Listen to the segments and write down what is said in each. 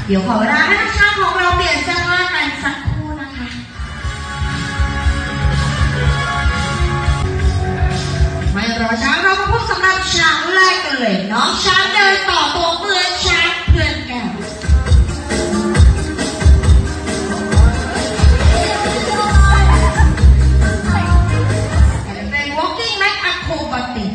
เดี๋ยวขอเวลาให้นักช้างของเราเปลี่ยนเสื้อผ้ากันสักครู่นะคะไม่รอช้าเรามาพบสำหรับช้างแรกกันเลยน้องช้างเดินต่อตัวเหมือนช้างเพื่อนแก้วเป็น walking like acrobatic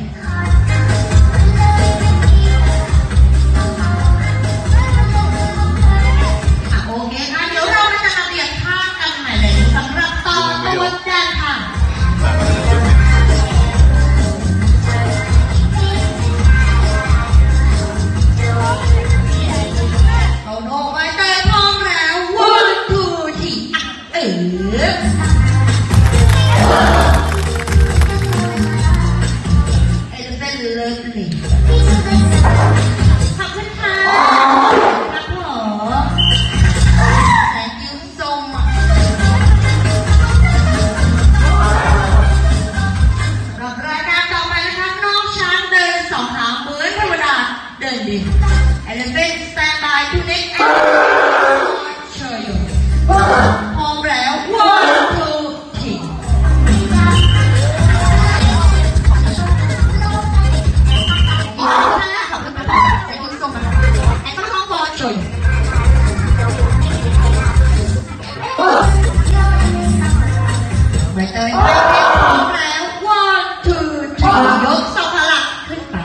Elephant stand by to next show you พร้อมแล้ว one two three ขอบคุณค่ะแต่คุณส่งมาไอ้ต้องท้องบอล show you ใบเตยพร้อมแล้ว one two three ยกสองพลังขึ้นไป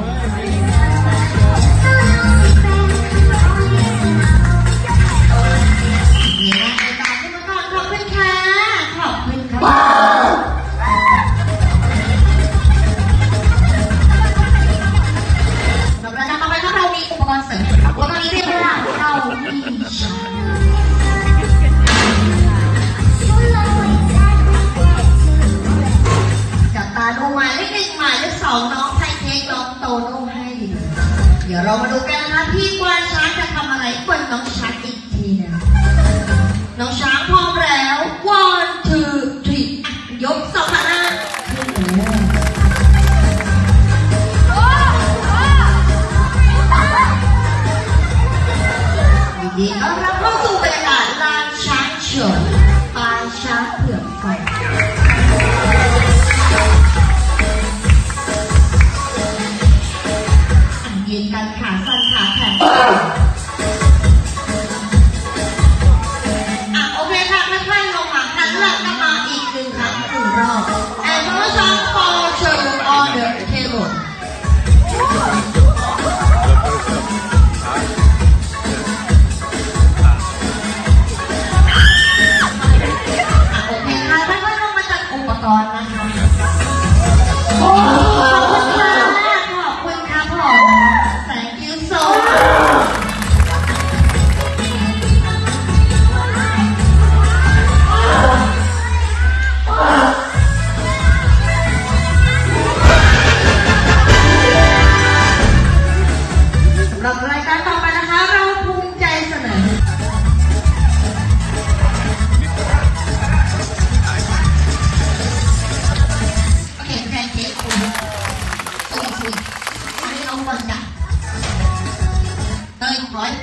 น้องไทยเค้กน้องโตโน่ให้ดีเดี๋ยวเรามาดูกันนะคะพี่กวางช้างจะทำอะไรกวนน้องช้างอีกทีนึงน้องช้างพร้อมแล้ว one two three ยกสองขาหน้าดีๆแล้วเราเข้าสู่บรรยากาศลานช้างเฉินปางช้างเผือกไฟยืนกันขาสั้นขาแข็งโอเคค่ะค่อยๆลงมาหันหลังกลับมาอีกหนึ่งครั้งหนึ่งรอบ and one song for show you on the table โอเคค่ะค่อยๆลงมาจัดอุปกรณ์นะคะรายการต่อไปนะคะเราภูมิใจเสนอโอเคแพนเค้กคุณคุยให้น้องบอลจับเต้ยร้อย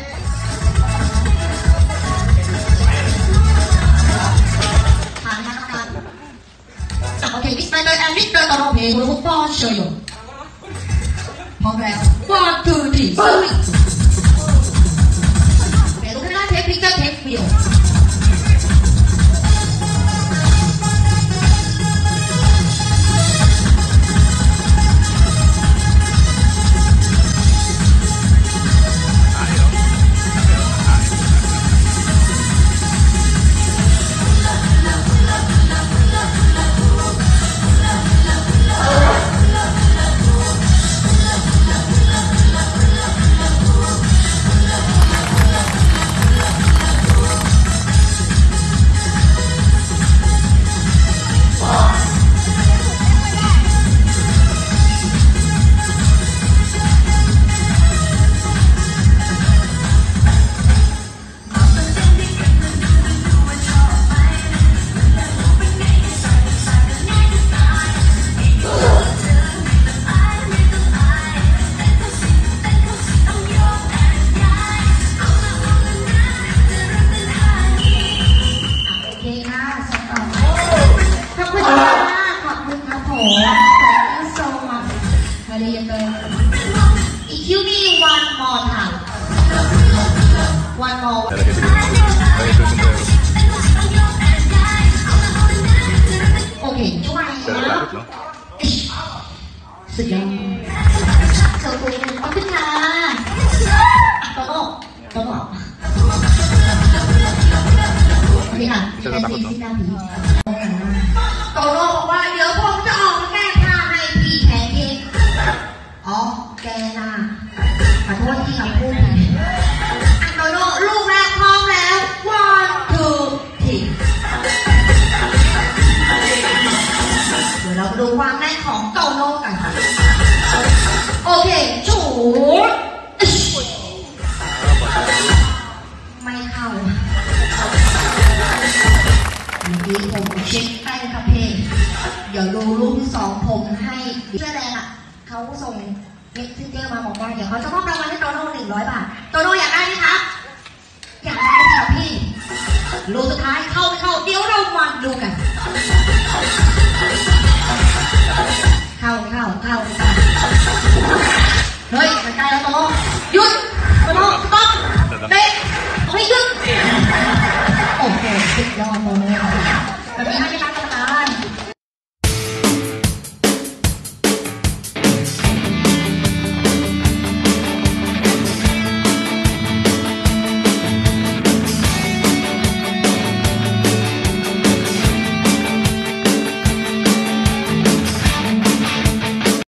ผ่านมาแล้วกันจับโอเคมิสเตอร์เดินแอมมิสเตอร์ตอนเราเพลงคุณพ่อเชยอยู่พร้อมแล้ว one two three เดี๋ยวลูกค้าเทปพิกเกอร์เทปวิดีโอมองโอเคช่วยแล้วสุดยอดเธอคุณขอบคุณค่ะโตโน่โตโน่โอเคค่ะที่หน้าผีโตโน่บอกว่าเดี๋ยวผมจะออกมาแก้ผ้าให้พี่แทนเองอ๋อแกน่ะขอโทษที่คำพูดโตโน่ลูกแรกพร้อมแล้ว one two three เดี๋ยวเราดูความแน่นของโตโน่กันค่ะโอเคจูดไม่เข้าเมื่อกี้ผมเช็คแป้งครับเพลเดี๋ยวดูรูปที่สองผมให้เสื้อแดงอ่ะเขาส่งเม็กซิเจอร์มาบอกว่าเดี๋ยวเขาจะมอบรางวัลให้โตโน่100 บาทโตโน่อยากได้ไหมครับอยากได้ครับพี่รูปสุดท้ายเข้าไม่เข้าเดี๋ยวเรามาดูกันเข้าเฮ้ยมันใกล้แล้วโตโน่หยุด